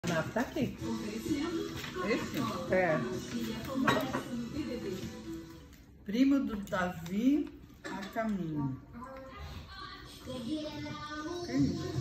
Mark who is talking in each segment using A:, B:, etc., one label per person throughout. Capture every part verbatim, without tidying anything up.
A: Ah, tá aqui. Esse? É. Primo do Davi a caminho. Que isso?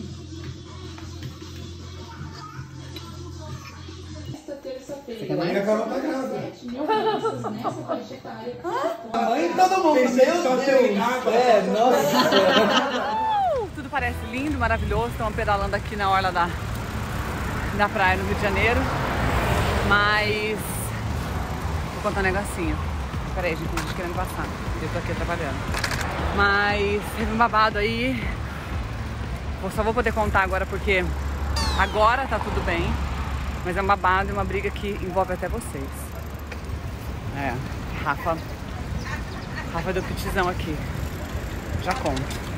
B: Esta terça-feira,
C: Mãe da Carol tá grávida.
B: sete mil crianças nessa faixa etária.
C: A mãe todo mundo, meu Deus!
A: É, nossa!
D: Tudo parece lindo, maravilhoso. Estamos pedalando aqui na orla da, da praia no Rio de Janeiro. Mas vou contar um negocinho. Peraí, gente, tem gente querendo passar. Eu tô aqui trabalhando. Mas teve um babado aí. Eu só vou poder contar agora porque agora tá tudo bem. Mas é um babado e uma briga que envolve até vocês. É, Rafa. Rafa deu pitizão aqui. Já conto.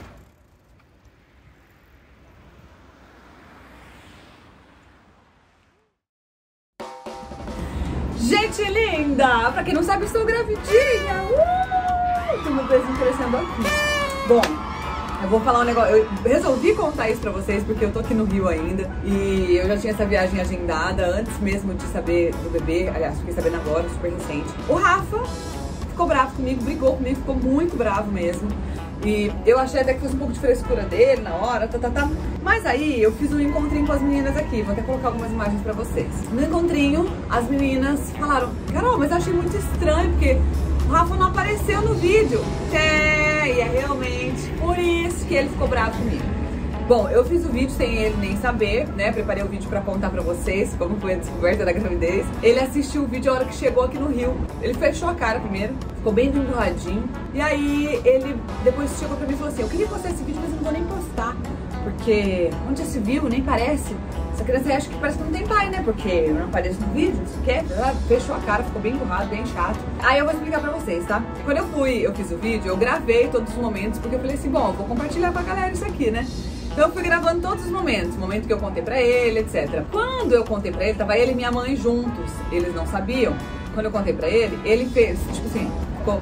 D: Gente linda! Pra quem não sabe, estou gravidinha! Uh! Tem meu pezinho crescendo aqui. Bom, eu vou falar um negócio. Eu resolvi contar isso pra vocês porque eu tô aqui no Rio ainda. E eu já tinha essa viagem agendada antes mesmo de saber do bebê. Aliás, fiquei sabendo agora, super recente. O Rafa ficou bravo comigo, brigou comigo, ficou muito bravo mesmo. E eu achei até que fosse um pouco de frescura dele na hora, tá, tá, tá. Mas aí eu fiz um encontrinho com as meninas aqui, vou até colocar algumas imagens pra vocês. No encontrinho, as meninas falaram: Carol, mas eu achei muito estranho, porque o Rafa não apareceu no vídeo. É, e é realmente por isso que ele ficou bravo comigo. Bom, eu fiz o vídeo sem ele nem saber, né? Preparei o vídeo pra contar pra vocês como foi a descoberta da gravidez. Ele assistiu o vídeo a hora que chegou aqui no Rio. Ele fechou a cara primeiro, ficou bem emburradinho. E aí ele depois chegou pra mim e falou assim: eu queria postar esse vídeo, mas eu não vou nem postar. Porque onde já se viu, nem parece. Essa criança acha que parece que não tem pai, né? Porque eu não apareço no vídeo, não sei o que. Fechou a cara, ficou bem emburrado, bem chato. Aí eu vou explicar pra vocês, tá? Quando eu fui, eu fiz o vídeo, eu gravei todos os momentos, porque eu falei assim: bom, eu vou compartilhar pra galera isso aqui, né? Então eu fui gravando todos os momentos, o momento que eu contei pra ele, etcétera. Quando eu contei pra ele, tava ele e minha mãe juntos, eles não sabiam. Quando eu contei pra ele, ele fez, tipo assim, ficou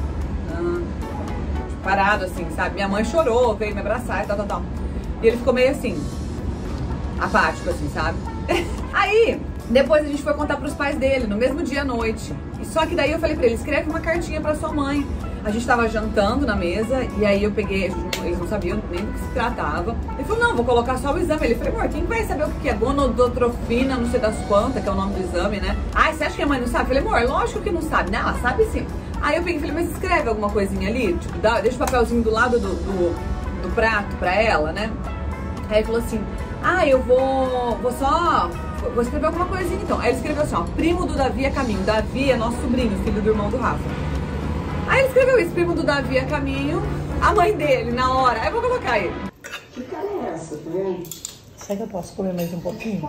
D: ah, parado assim, sabe? Minha mãe chorou, veio me abraçar e tal, tal, tal. E ele ficou meio assim, apático assim, sabe? Aí, depois a gente foi contar pros pais dele, no mesmo dia à noite. E só que daí eu falei pra ele: escreve uma cartinha pra sua mãe. A gente tava jantando na mesa e aí eu peguei, eles não sabiam nem do que se tratava. Ele falou: não, vou colocar só o exame. Ele falou: amor, quem vai saber o que é gonodotrofina, não sei das quantas, que é o nome do exame, né? Ai, você acha que a mãe não sabe? Eu falei: amor, lógico que não sabe, né? Ela sabe sim. Aí eu peguei e falei: mas escreve alguma coisinha ali, tipo, dá, deixa o papelzinho do lado do, do, do prato pra ela, né? Aí ele falou assim: ah, eu vou, vou só, vou escrever alguma coisinha então. Aí ele escreveu assim, ó: primo do Davi a caminho. Davi é nosso sobrinho, filho do irmão do Rafa. Aí ele escreveu isso: primo do Davi a caminho, a mãe dele, na hora. Aí eu vou colocar ele.
B: Que cara é essa, tá vendo?
A: Será que eu posso comer mais um pouquinho?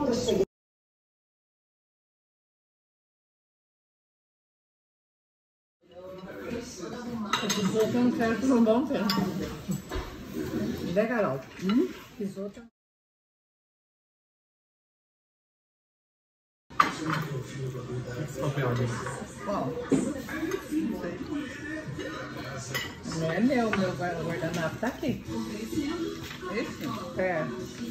A: Risoto não quero por um bom tempo. Né, Carol? Hum? Risoto. Qual? Não sei. Não é meu, meu guardanapo tá aqui. Esse? É.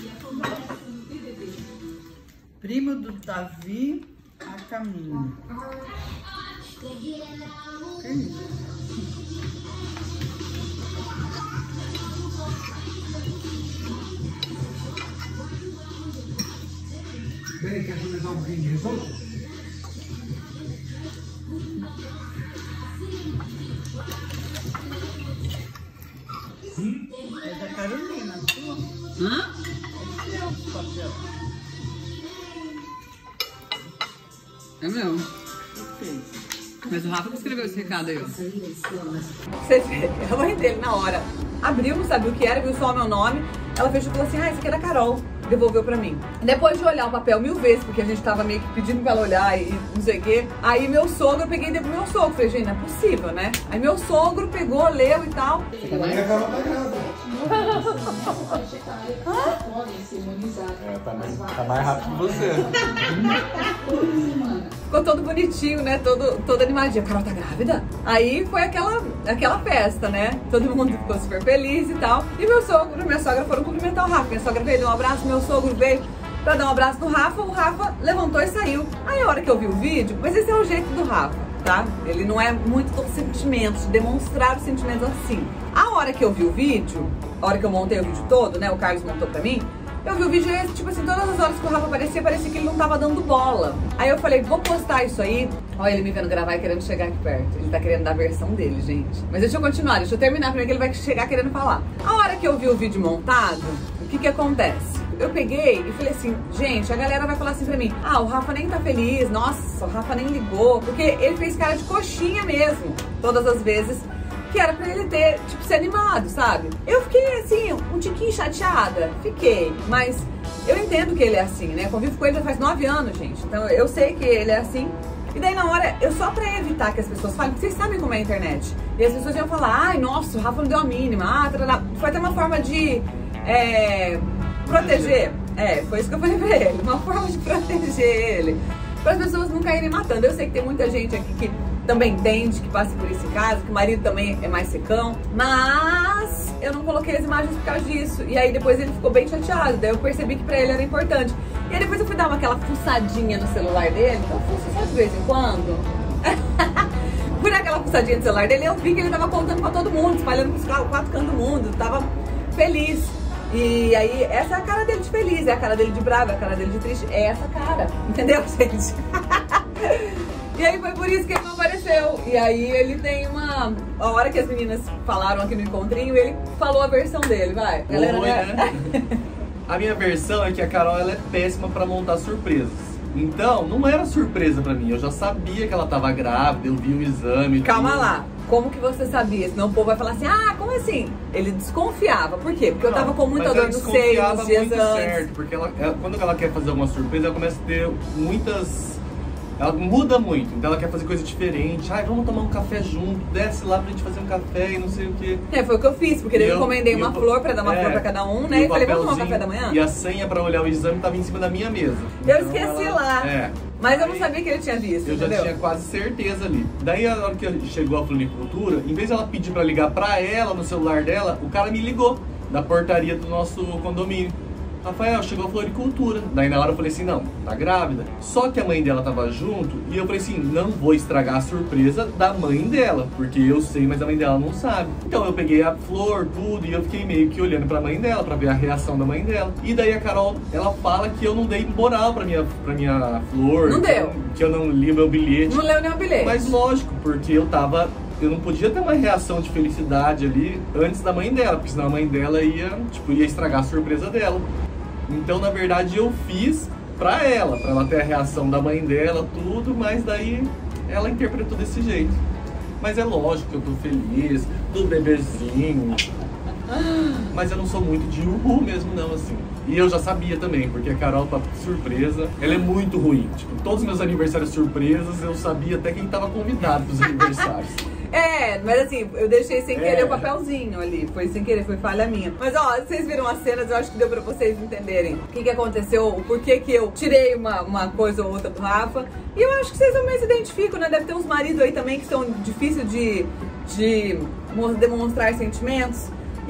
A: Primo do Davi a caminho. Que isso?
C: Peraí, quer começar um pouquinho de risoto?
A: Hum? É da Carolina, sua?
D: Hã?
A: É seu papel.
D: É meu.
A: Ok.
D: Mas o Rafa que escreveu esse recado aí, ó. Você vê, a mãe dele na hora abriu, não sabia o que era, viu só o meu nome. Ela fechou e falou assim: ah, isso aqui é da Carol. Devolveu pra mim. Depois de olhar o papel mil vezes, porque a gente tava meio que pedindo pra ela olhar e não sei o quê. Aí meu sogro, eu peguei e dei pro meu sogro. Falei: gente, não é possível, né? Aí meu sogro pegou, leu e tal.
C: A mãe da Carol tá grávida.
B: Podem ser imunizados.
E: É, tá mais, tá mais rápido que você.
D: Ficou todo bonitinho, né? Todo, todo animadinho. A Carol tá grávida? Aí foi aquela, aquela festa, né? Todo mundo ficou super feliz e tal. E meu sogro e minha sogra foram cumprimentar o Rafa. Minha sogra veio, deu um abraço, meu sogro veio. pra dar um abraço no Rafa, o Rafa levantou e saiu. Aí a hora que eu vi o vídeo, mas esse é o jeito do Rafa, tá? Ele não é muito com sentimentos, de demonstrar os sentimentos assim. A hora que eu vi o vídeo, a hora que eu montei o vídeo todo, né, o Carlos montou pra mim, eu vi o vídeo e, tipo assim, todas as horas que o Rafa aparecia, parecia que ele não tava dando bola. Aí eu falei, vou postar isso aí. Olha ele me vendo gravar e querendo chegar aqui perto. Ele tá querendo dar a versão dele, gente. Mas deixa eu continuar, deixa eu terminar primeiro que ele vai chegar querendo falar. A hora que eu vi o vídeo montado, o que que acontece? Eu peguei e falei assim, gente, a galera vai falar assim pra mim, ah, o Rafa nem tá feliz, nossa, o Rafa nem ligou, porque ele fez cara de coxinha mesmo, todas as vezes que era pra ele ter, tipo, ser animado, sabe? Eu fiquei, assim, um tiquinho chateada, fiquei, mas eu entendo que ele é assim, né? Convivo com ele já faz nove anos, gente, então eu sei que ele é assim. E daí na hora, eu só pra evitar que as pessoas falem, porque vocês sabem como é a internet, e as pessoas iam falar, ai, nossa, o Rafa não deu a mínima, ah, trará. Foi até uma forma de é, proteger, é, foi isso que eu falei pra ele, uma forma de proteger ele, para as pessoas não caírem matando. Eu sei que tem muita gente aqui que também entende, que passa por esse caso, que o marido também é mais secão, mas eu não coloquei as imagens por causa disso. E aí depois ele ficou bem chateado, daí eu percebi que pra ele era importante. E aí depois eu fui dar uma, aquela fuçadinha no celular dele, então eu fuço só de vez em quando. Fui dar aquela fuçadinha no celular dele e eu vi que ele tava contando pra todo mundo, espalhando pros quatro cantos do mundo, tava feliz. E aí, essa é a cara dele de feliz, é a cara dele de bravo, é a cara dele de triste, é essa cara, entendeu, gente? E aí foi por isso que ele não apareceu. E aí ele tem uma... A hora que as meninas falaram aqui no encontrinho, ele falou a versão dele, vai. Galera,
E: Oi, né? A minha versão é que a Carol, ela é péssima pra montar surpresas. Então, não era surpresa pra mim, eu já sabia que ela tava grávida, eu vi o exame.
D: Calma
E: tudo.
D: lá. Como que você sabia? Senão o povo vai falar assim, ah, como assim? Ele desconfiava. Por quê? Porque eu tava com muita dor no seio nos dias
E: muito
D: antes.
E: Certo, porque ela, ela, quando ela quer fazer alguma surpresa, ela começa a ter muitas... Ela muda muito, então ela quer fazer coisa diferente. Ai, vamos tomar um café junto, desce lá pra gente fazer um café e não sei o quê.
D: É, foi o que eu fiz, porque daí eu encomendei uma
E: eu,
D: flor pra dar uma
E: é,
D: flor pra cada um, né? E, e falei, vamos tomar um café da manhã?
E: E a senha pra olhar o exame tava em cima da minha mesa.
D: Eu
E: então
D: esqueci
E: ela,
D: lá.
E: É.
D: Mas eu não
E: Aí,
D: sabia que ele tinha visto,
E: eu
D: entendeu?
E: já tinha quase certeza ali. Daí a hora que chegou a floricultura, em vez dela pedir pra ligar pra ela no celular dela, o cara me ligou da portaria do nosso condomínio. Rafael, chegou a floricultura. Daí na hora eu falei assim, não, tá grávida. Só que a mãe dela tava junto e eu falei assim, não vou estragar a surpresa da mãe dela, porque eu sei, mas a mãe dela não sabe. Então eu peguei a flor, tudo, e eu fiquei meio que olhando pra mãe dela, pra ver a reação da mãe dela. E daí a Carol, ela fala que eu não dei moral pra minha, pra minha flor.
D: Não
E: que
D: deu.
E: Eu, que eu não li meu bilhete.
D: Não leu nenhum bilhete.
E: Mas lógico, porque eu tava... Eu não podia ter uma reação de felicidade ali antes da mãe dela, porque senão a mãe dela ia, tipo, ia estragar a surpresa dela. Então, na verdade, eu fiz pra ela, pra ela ter a reação da mãe dela, tudo, mas daí ela interpretou desse jeito. Mas é lógico que eu tô feliz, do bebezinho, mas eu não sou muito de uhul mesmo não, assim. E eu já sabia também, porque a Carol tá surpresa, ela é muito ruim. Tipo, todos os meus aniversários surpresas, eu sabia até quem tava convidado pros aniversários.
D: É, mas assim, eu deixei sem querer
E: É.
D: o papelzinho ali, foi sem querer, foi falha minha. Mas ó, vocês viram as cenas, eu acho que deu pra vocês entenderem o que que aconteceu, o porquê que eu tirei uma, uma coisa ou outra do Rafa. E eu acho que vocês também se identificam, né? Deve ter uns maridos aí também que são difíceis de, de demonstrar sentimentos.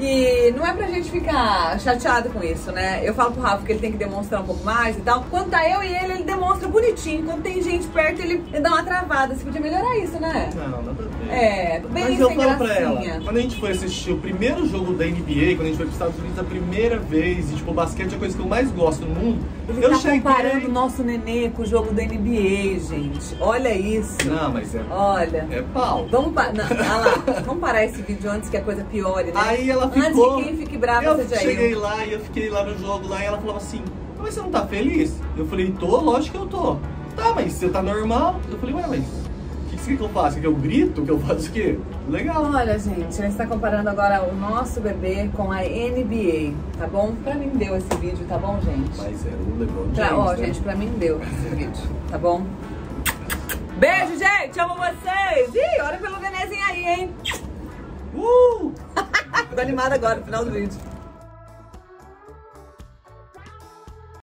D: E não é pra gente ficar chateado com isso, né? Eu falo pro Rafa que ele tem que demonstrar um pouco mais e tal. Quando tá eu e ele, ele demonstra bonitinho. Quando tem gente perto, ele, ele dá uma travada. Você podia melhorar isso, né?
E: Não, nada a ver.
D: É, bem
E: Mas eu
D: sem
E: falo pra
D: gracinha.
E: ela, quando a gente foi assistir o primeiro jogo da N B A, quando a gente foi pros Estados Unidos a primeira vez, e tipo, o basquete é a coisa que eu mais gosto no mundo,
D: Ele
E: eu
D: tá
E: cheguei...
D: comparando o nosso nenê com o jogo da N B A, gente. Olha isso.
E: Não, mas é...
D: Olha.
E: É pau.
D: Vamos, pa... Não, olha lá. Vamos parar esse vídeo antes que a coisa piore, né?
E: Aí ela ficou...
D: Antes que quem fique bravo,
E: eu
D: seja
E: cheguei
D: eu.
E: lá e eu fiquei lá no jogo lá e ela falava assim, mas você não tá feliz? Eu falei, tô, lógico que eu tô. Tá, mas você tá normal? Eu falei, ué, mas o que, que você quer que eu faça? Que eu grito? Que eu faço o quê? Legal.
D: Olha, gente, ele está comparando agora o nosso bebê com a N B A, tá bom? Pra mim deu esse vídeo, tá bom, gente?
E: Mas é o LeBron
D: Pra,
E: James,
D: ó,
E: né?
D: gente, pra mim deu esse vídeo, tá bom? Beijo, gente! Amo vocês! Ih, olha pelo nenenzinho aí, hein?
E: Uh!
D: Tô animada agora no final do vídeo.